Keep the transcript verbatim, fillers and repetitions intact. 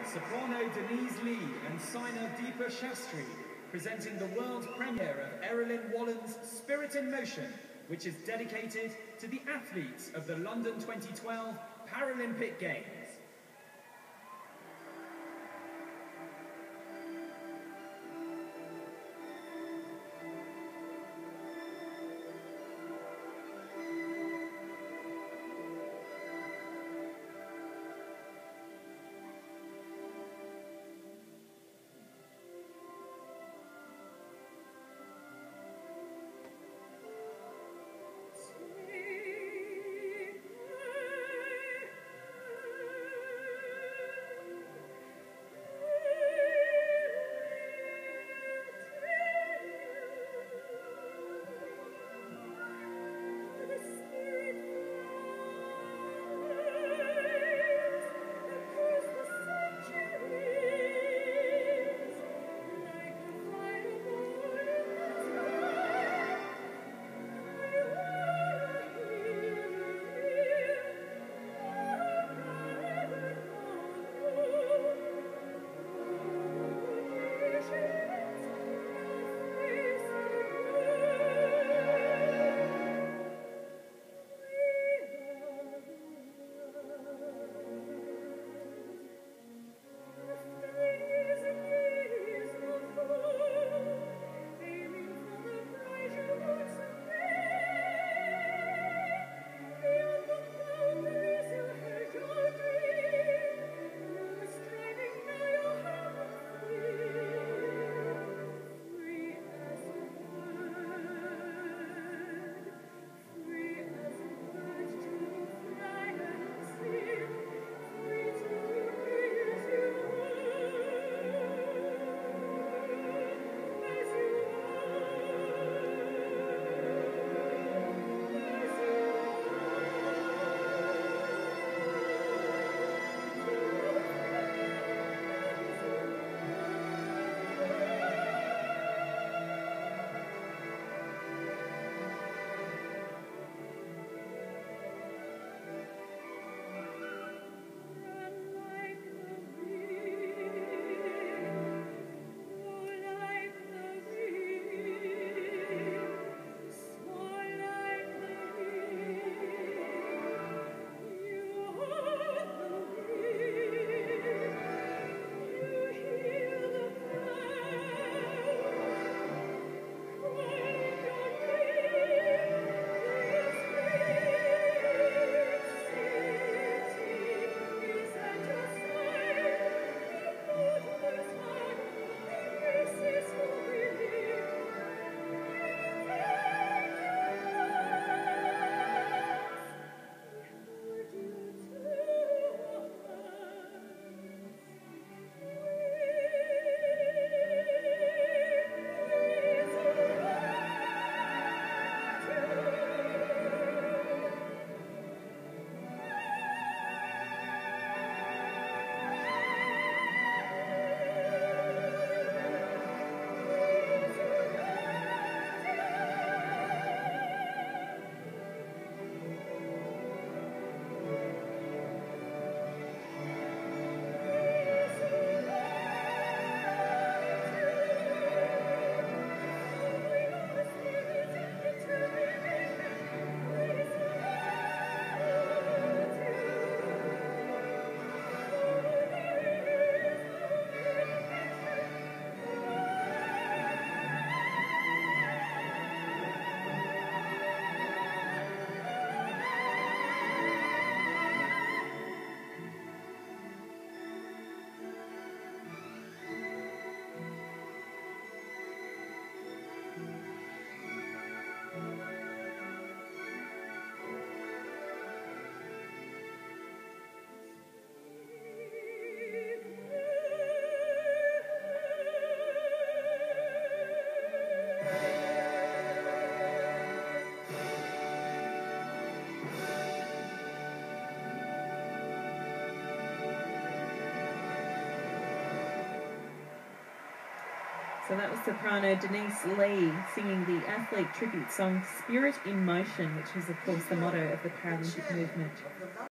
soprano Denise Leigh and signer Deepa Shastri, presenting the world premiere of Erilyn Wallen's Spirit in Motion, which is dedicated to the athletes of the London twenty twelve Paralympic Games. So that was soprano Denise Leigh singing the athlete tribute song Spirit in Motion, which is of course the motto of the Paralympic movement.